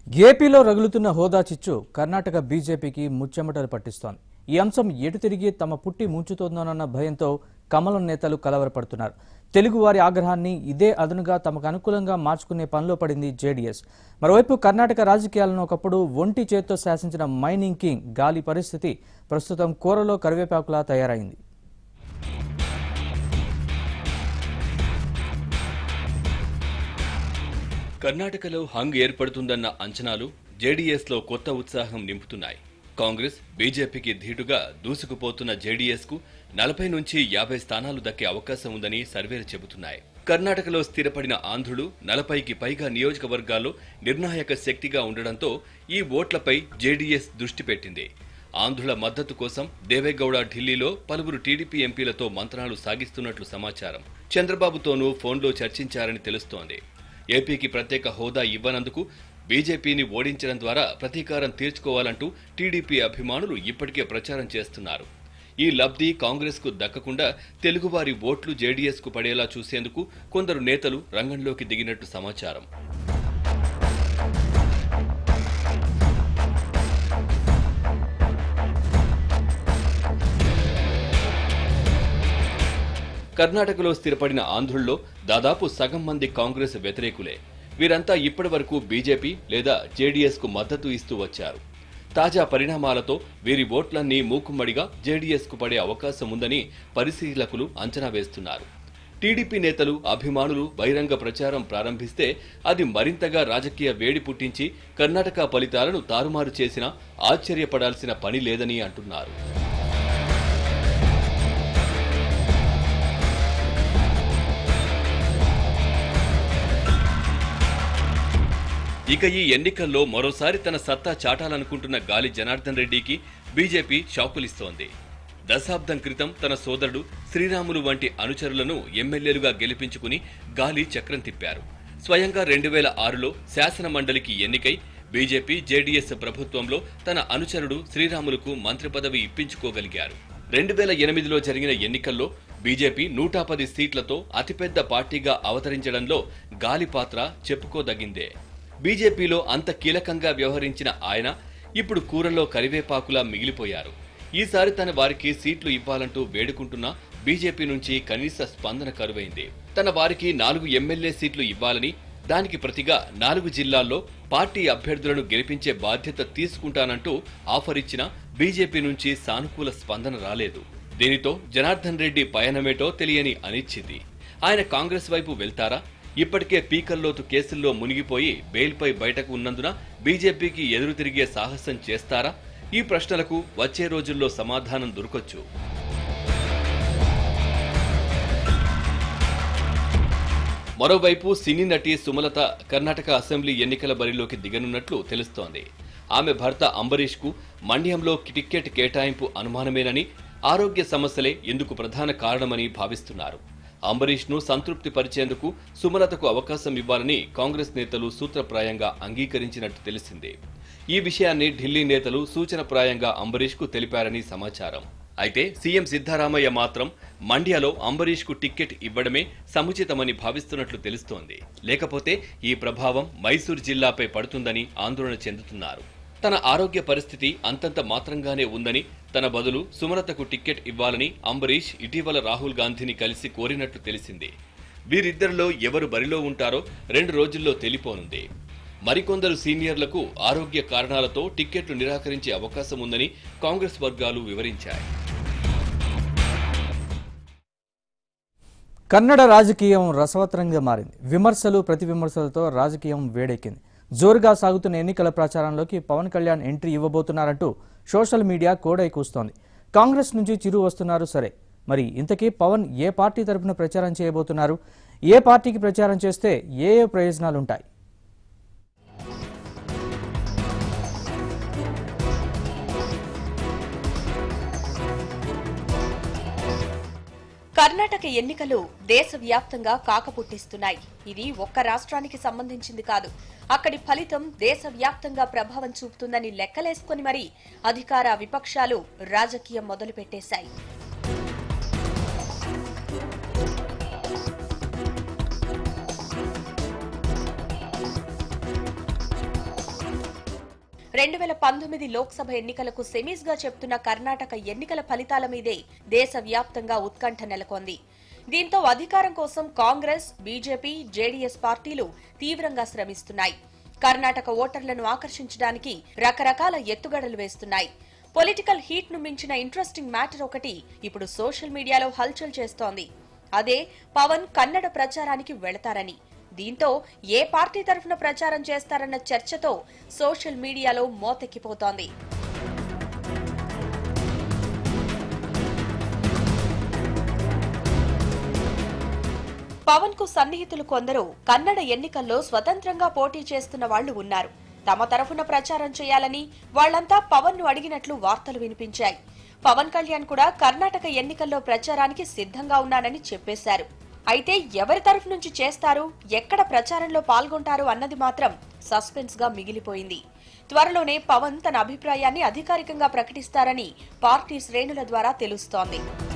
ఏపీలో రగులుతున్న హోదా చిచ్చు కర్ణాటక బీజేపీకి ముచ్చెమటలు పట్టిస్తోంది. ఈ అంశం ఎటు తిరిగి తమ పుట్టి ముంచుతోందోనన్న భయంతో కమలం నేతలు కలవరపడుతున్నారు. తెలుగువారి ఆగ్రహాన్ని ఇదే అదనుగా తమకు అనుకూలంగా మార్చుకునే పనిలో పడింది జేడీఎస్. మరోవైపు కర్ణాటక రాజకీయాలను ఒకప్పుడు ఒంటి చేత్తో శాసించిన మైనింగ్ కింగ్ గాలి పరిస్థితి ప్రస్తుతం కూరలో కరివేపాకులా తయారైంది. కర్ణాటకలో హంగ్ ఏర్పడుతుందన్న అంచనాలు జేడీఎస్లో కొత్త ఉత్సాహం నింపుతున్నాయి. కాంగ్రెస్, బీజేపీకి ధీటుగా దూసుకుపోతున్న జేడీఎస్కు 40 నుంచి 50 స్థానాలు దక్కే అవకాశం ఉందని సర్వేలు చెబుతున్నాయి. కర్ణాటకలో స్థిరపడిన ఆంధ్రులు 40కి పైగా నియోజకవర్గాల్లో నిర్ణాయక శక్తిగా ఉండడంతో ఈ ఓట్లపై జేడీఎస్ దృష్టి పెట్టింది. ఆంధ్రుల మద్దతు కోసం దేవేగౌడ ఢిల్లీలో పలువురు టీడీపీ ఎంపీలతో మంత్రాలు సాగిస్తున్నట్లు సమాచారం. చంద్రబాబుతోనూ ఫోన్లో చర్చించారని తెలుస్తోంది. ఏపీకి ప్రత్యేక హోదా ఇవ్వనందుకు బీజేపీని ఓడించడం ద్వారా ప్రతీకారం తీర్చుకోవాలంటూ టీడీపీ అభిమానులు ఇప్పటికే ప్రచారం చేస్తున్నారు. ఈ లబ్ధి కాంగ్రెస్కు దక్కకుండా తెలుగువారి ఓట్లు జేడీఎస్కు పడేలా చూసేందుకు కొందరు నేతలు రంగంలోకి దిగినట్టు సమాచారం. కర్ణాటకలో స్థిరపడిన ఆంధ్రుల్లో దాదాపు సగం మంది కాంగ్రెస్ వ్యతిరేకులే. వీరంతా ఇప్పటి వరకు బీజేపీ లేదా జేడీఎస్కు మద్దతు ఇస్తూ వచ్చారు. తాజా పరిణామాలతో వీరి ఓట్లన్నీ మూకుమ్మడిగా జేడీఎస్కు పడే అవకాశం ఉందని పరిశీలకులు అంచనా వేస్తున్నారు. టీడీపీ నేతలు, అభిమానులు బహిరంగ ప్రచారం ప్రారంభిస్తే అది మరింతగా రాజకీయ వేడి పుట్టించి కర్ణాటక ఫలితాలను తారుమారు చేసినా ఆశ్చర్యపడాల్సిన పని లేదని అంటున్నారు. ఇక ఈ ఎన్నికల్లో మరోసారి తన సత్తా చాటాలనుకుంటున్న గాలి జనార్దన్ రెడ్డికి బీజేపీ షాకులిస్తోంది. దశాబ్దం క్రితం తన సోదరుడు శ్రీరాములు వంటి అనుచరులను ఎమ్మెల్యేలుగా గెలిపించుకుని గాలి చక్రం తిప్పారు. స్వయంగా 2006లో శాసన మండలికి ఎన్నికై బీజేపీ జేడీఎస్ ప్రభుత్వంలో తన అనుచరుడు శ్రీరాములకు మంత్రి పదవి ఇప్పించుకోగలిగారు. 2008లో జరిగిన ఎన్నికల్లో బీజేపీ 110 సీట్లతో అతిపెద్ద పార్టీగా అవతరించడంలో గాలి పాత్ర చెప్పుకోదగిందే. బీజేపీలో అంత కీలకంగా వ్యవహరించిన ఆయన ఇప్పుడు కూరలో కరివేపాకులా మిగిలిపోయారు. ఈసారి తన వారికి సీట్లు ఇవ్వాలంటూ వేడుకుంటున్నా బీజేపీ నుంచి కనీస స్పందన కరువైంది. తన వారికి 4 ఎమ్మెల్యే సీట్లు ఇవ్వాలని, దానికి ప్రతిగా 4 జిల్లాల్లో పార్టీ అభ్యర్థులను గెలిపించే బాధ్యత తీసుకుంటానంటూ ఆఫర్ ఇచ్చినా బీజేపీ నుంచి సానుకూల స్పందన రాలేదు. దీనితో జనార్దన్ రెడ్డి పయనమేటో తెలియని అనిశ్చితి. ఆయన కాంగ్రెస్ వైపు వెళ్తారా? ఇప్పటికే పీకల్లోతు కేసుల్లో మునిగిపోయి బెయిల్పై బయటకు ఉన్నందున బీజేపీకి ఎదురు తిరిగే సాహసం చేస్తారా? ఈ ప్రశ్నలకు వచ్చే రోజుల్లో సమాధానం దొరకొచ్చు. మరోవైపు సినీ నటి సుమలత కర్ణాటక అసెంబ్లీ ఎన్నికల బరిలోకి దిగనున్నట్లు తెలుస్తోంది. ఆమె భర్త అంబరీష్కు మండ్యంలో టికెట్ కేటాయింపు అనుమానమేనని, ఆరోగ్య సమస్యలే ఇందుకు ప్రధాన కారణమని భావిస్తున్నారు. అంబరీష్ను సంతృప్తి పరిచేందుకు సుమలతకు అవకాశం ఇవ్వాలని కాంగ్రెస్ నేతలు సూత్రప్రాయంగా అంగీకరించినట్టు తెలిసింది. ఈ విషయాన్ని ఢిల్లీ నేతలు సూచనప్రాయంగా అంబరీష్కు తెలిపారని సమాచారం. అయితే సీఎం సిద్ధరామయ్య మాత్రం మండ్యాలో అంబరీష్కు టికెట్ ఇవ్వడమే సముచితమని భావిస్తున్నట్లు తెలుస్తోంది. లేకపోతే ఈ ప్రభావం మైసూర్ జిల్లాపై పడుతుందని ఆందోళన చెందుతున్నారు. తన ఆరోగ్య పరిస్థితి అంతంత మాత్రంగానే ఉందని, తన బదులు సుమలతకు టికెట్ ఇవ్వాలని అంబరీష్ ఇటీవల రాహుల్ గాంధీని కలిసి కోరినట్లు తెలిసింది. వీరిద్దరిలో ఎవరు బరిలో ఉంటారో 2 రోజుల్లో తెలిపోనుంది. మరికొందరు సీనియర్లకు ఆరోగ్య కారణాలతో టికెట్లు నిరాకరించే అవకాశం ఉందని కాంగ్రెస్ వర్గాలు వివరించాయి. కన్నడ రాజకీయం రసవత్తరంగా మారింది. విమర్శలు, ప్రతి విమర్శలతో రాజకీయం వేడెక్కింది. జోరుగా సాగుతున్న ఎన్నికల ప్రచారంలోకి పవన్ కళ్యాణ్ ఎంట్రీ ఇవ్వబోతున్నారంటూ సోషల్ మీడియా కోడై కూస్తోంది. కాంగ్రెస్ నుంచి చిరు వస్తున్నారు సరే, మరి ఇంతకీ పవన్ ఏ పార్టీ తరపున ప్రచారం చేయబోతున్నారు? ఏ పార్టీకి ప్రచారం చేస్తే ఏ ప్రయోజనాలుంటాయి? కర్ణాటక ఎన్నికలు దేశవ్యాప్తంగా కాకపుట్టిస్తున్నాయి. ఇది ఒక్క రాష్ట్రానికి సంబంధించింది కాదు. అక్కడి ఫలితం దేశవ్యాప్తంగా ప్రభావం చూపుతుందని లెక్కలేసుకుని మరీ అధికార విపక్షాలు రాజకీయం మొదలుపెట్టేశాయి. 2019 లోక్సభ ఎన్నికలకు సెమీస్ గా చెప్తున్న కర్ణాటక ఎన్నికల ఫలితాల మీదే దేశవ్యాప్తంగా ఉత్కంఠ నెలకొంది. దీంతో అధికారం కోసం కాంగ్రెస్, బీజేపీ, జేడీఎస్ పార్టీలు తీవ్రంగా శ్రమిస్తున్నాయి. కర్ణాటక ఓటర్లను ఆకర్షించడానికి రకరకాల ఎత్తుగడలు వేస్తున్నాయి. పొలిటికల్ హీట్ ను మించిన ఇంట్రెస్టింగ్ మ్యాటర్ ఒకటి ఇప్పుడు సోషల్ మీడియాలో హల్చల్ చేస్తోంది. అదే పవన్ కన్నడ ప్రచారానికి వెళతారని. దీంతో ఏ పార్టీ తరఫున ప్రచారం చేస్తారన్న చర్చతో సోషల్ మీడియాలో మోతెక్కిపోతోంది. పవన్ కు సన్నిహితులు కొందరు కన్నడ ఎన్నికల్లో స్వతంత్రంగా పోటీ చేస్తున్న వాళ్లు ఉన్నారు. తమ తరఫున ప్రచారం చేయాలని వాళ్లంతా పవన్ ను అడిగినట్లు వార్తలు వినిపించాయి. పవన్ కళ్యాణ్ కూడా కర్ణాటక ఎన్నికల్లో ప్రచారానికి సిద్ధంగా ఉన్నానని చెప్పేశారు. అయితే ఎవరి తరఫు నుంచి చేస్తారు, ఎక్కడ ప్రచారంలో పాల్గొంటారు అన్నది మాత్రం సస్పెన్స్ గా మిగిలిపోయింది. త్వరలోనే పవన్ తన అభిప్రాయాన్ని అధికారికంగా ప్రకటిస్తారని పార్టీ శ్రేణుల ద్వారా తెలుస్తోంది.